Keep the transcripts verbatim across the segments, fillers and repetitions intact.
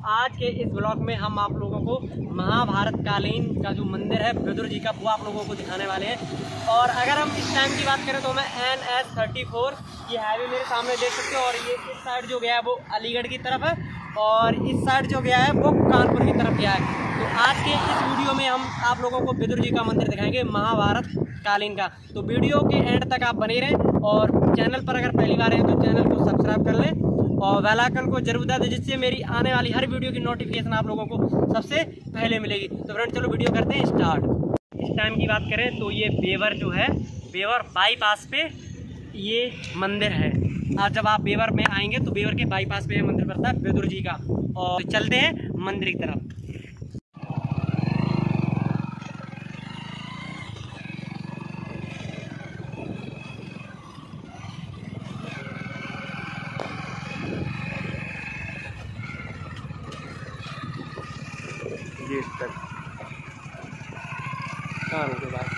आज के इस ब्लॉग में हम आप लोगों को महाभारत कालीन का जो मंदिर है विदुर जी का, वो आप लोगों को दिखाने वाले हैं। और अगर हम इस टाइम की बात करें तो मैं एन एस थर्टी फोर ये हाईवे मेरे सामने देख सकते हो, और ये इस साइड जो गया है वो अलीगढ़ की तरफ है, और इस साइड जो गया है वो कानपुर की तरफ गया है। तो आज के इस वीडियो में हम आप लोगों को विदुर जी का मंदिर दिखाएंगे महाभारत कालीन का। तो वीडियो के एंड तक आप बने रहें, और चैनल पर अगर पहली बार हैं तो चैनल को सब्सक्राइब कर लें और बेल आइकन को जरूर दबा दें, जिससे मेरी आने वाली हर वीडियो की नोटिफिकेशन आप लोगों को सबसे पहले मिलेगी। तो फ्रेंड चलो वीडियो करते हैं स्टार्ट। इस टाइम की बात करें तो ये बेवर जो है, बेवर बाईपास पे ये मंदिर है। आज जब आप बेवर में आएंगे तो बेवर के बाईपास पे ये मंदिर पड़ता है विदुर जी का। और चलते हैं मंदिर की तरफ। ये तक कानों के बाद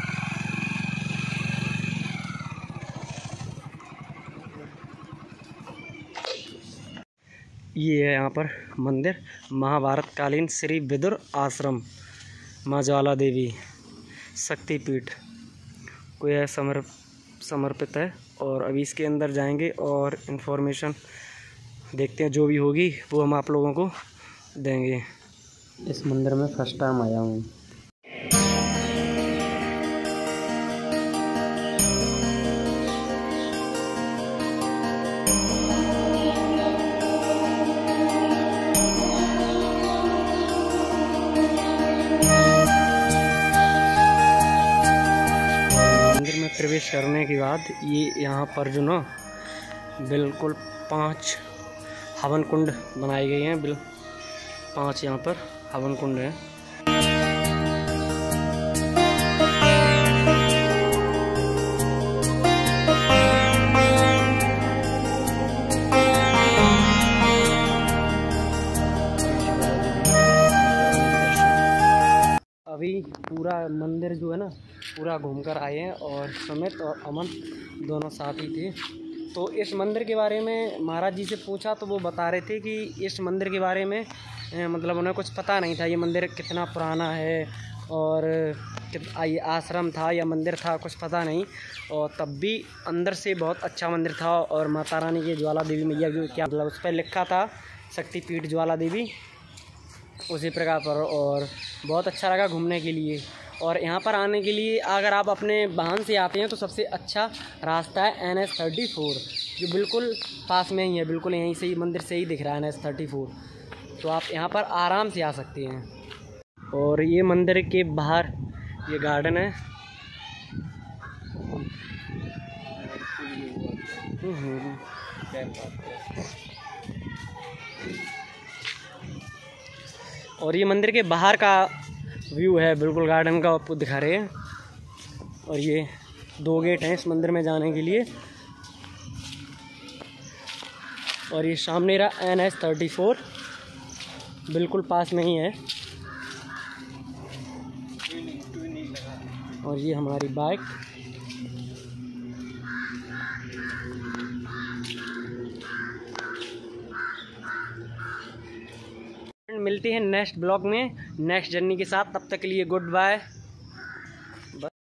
ये है यहाँ पर मंदिर महाभारत कालीन श्री विदुर आश्रम माँ ज्वाला देवी शक्तिपीठ को यह समर समर्पित है। और अभी इसके अंदर जाएंगे और इन्फॉर्मेशन देखते हैं, जो भी होगी वो हम आप लोगों को देंगे। इस मंदिर में फर्स्ट टाइम आया हूँ। मंदिर में प्रवेश करने के बाद ये यहाँ पर जो ना बिल्कुल पांच हवन कुंड बनाए गए हैं। बिल पांच यहाँ पर हवन कुंड है। अभी पूरा मंदिर जो है ना पूरा घूमकर आए हैं, और सुमित और अमन दोनों साथ ही थे। तो इस मंदिर के बारे में महाराज जी से पूछा तो वो बता रहे थे कि इस मंदिर के बारे में मतलब उन्हें कुछ पता नहीं था, ये मंदिर कितना पुराना है और ये आश्रम था या मंदिर था कुछ पता नहीं। और तब भी अंदर से बहुत अच्छा मंदिर था। और माता रानी की ज्वाला देवी मैया जो क्या मतलब उस पर लिखा था शक्तिपीठ ज्वाला देवी, उसी प्रकार पर। और बहुत अच्छा लगा घूमने के लिए। और यहाँ पर आने के लिए अगर आप अपने वाहन से आते हैं तो सबसे अच्छा रास्ता है एन एस थर्टी फोर, जो बिल्कुल पास में ही है, बिल्कुल यहीं से ही मंदिर से ही दिख रहा है एन एस थर्टी फोर। तो आप यहाँ पर आराम से आ सकते हैं। और ये मंदिर के बाहर ये गार्डन है। और ये मंदिर के बाहर का व्यू है, बिल्कुल गार्डन का आपको दिखा रहे हैं। और ये दो गेट हैं इस मंदिर में जाने के लिए। और ये सामने रहा एन एस थर्टी फोर, बिल्कुल पास में ही है। और ये हमारी बाइक। मिलते हैं नेक्स्ट ब्लॉग में नेक्स्ट जर्नी के साथ। तब तक के लिए गुड बाय।